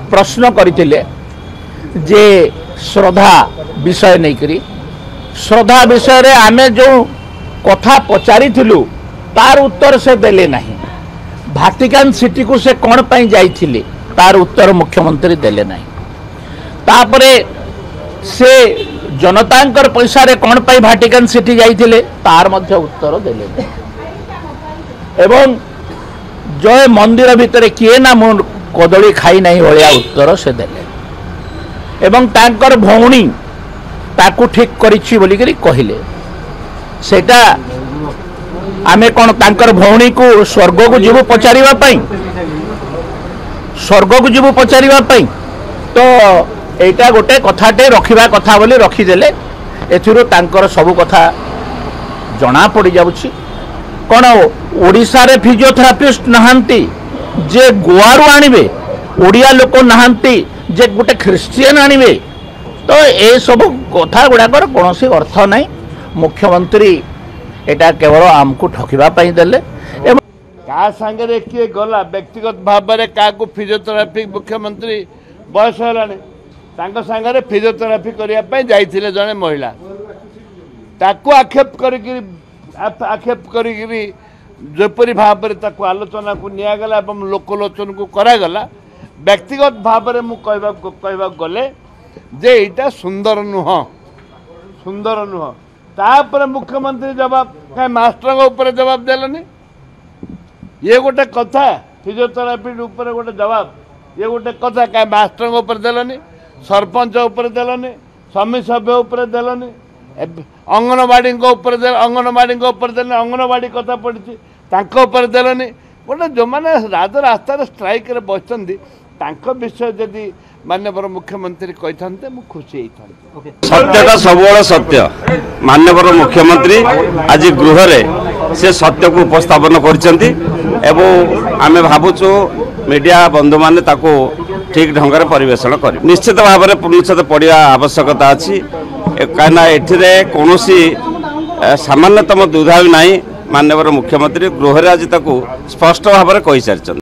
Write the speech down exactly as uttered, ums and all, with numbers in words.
प्रश्न करते जे श्रद्धा विषय नहीं करी श्रद्धा विषय रे आमे जो कथा पचारी तार उत्तर से देले नहीं। भाटिकान सिटी को से कौन पाई जाइथिले तार उत्तर मुख्यमंत्री देले नहीं। तापरे से जनतांकर पैसा रे कौन पाई भाटिकान सिटी जाइथिले तार मध्य उत्तर देले नहीं। एवं जय मंदिर भितर किए ना मु कदली खाई नहीं भलिया उत्तर से देले एवं तांकर भौणी ताकू ठीक करिछि बोली करी कहिले सेटा आमे कौन तांकर भौणी को स्वर्ग को जीव पचारिबा पई स्वर्ग को जीव पचारिबा पई तो एटा गोटे कथाटे रखिबा कथा बोली रखिदेले एथिरो तांकर सब कथा जना पड़ी जाउछि। कौन ओडिशा रे फिजियोथेरापिस्ट नहांती जे गोवारू आनिबे ओडिया लोक नहांती जे गोटे ख्रिस्टियन आनिबे तो ए सब कथा गुड़ाकर कौन अर्थ नहीं। मुख्यमंत्री एटा केवल आमको ठकिबा पई देले का संगे किए गला व्यक्तिगत भाव में क्या फिजियोथेरापी मुख्यमंत्री बयस है सांगे फिजियोथेरापी करने जाइए जड़े महिला ताकू आक्षेप कर आक्षेप करपरी भाव में आलोचना को निगला लोकलोचन को करागला व्यक्तिगत भाव में मुझे कहवा गले जे यहाँ सुंदर नुह सुंदर नुह तापर मुख्यमंत्री जवाब कहीं मास्टर ऊपर जवाब देलनी ये गोटे कथा फिजियोथेरापी ऊपर गोटे जवाब ये गोटे कथा कहीं मास्टर ऊपर देलनी सरपंच ऊपर देलनी स्वामी सभ्य ऊपर देलनी अंगनवाड़ी ऊपर दे अंगनवाड़ी ऊपर देने अंगनवाड़ी कथा पड़ी ऊपर देलनी गोटे जो मैंने राज रास्तार स्ट्राइक बसती विषय जदि माननीय मुख्यमंत्री कहते मुझे खुशी होता। सत्यता सब सत्य माननीय मुख्यमंत्री आज गृह रे से सत्य को उपस्थापन करछंती एवं आमे भावुछु मीडिया बंधु माने ताको ठीक ढंग से परिवेषण कर निश्चित भाव में पुनश्च पढ़ा आवश्यकता अच्छी कहीं एठिरे कौन सामान्यतम दुधा भी नहीं। माननीय मुख्यमंत्री गृह रे आज ताको स्पष्ट भाव में कही सारी।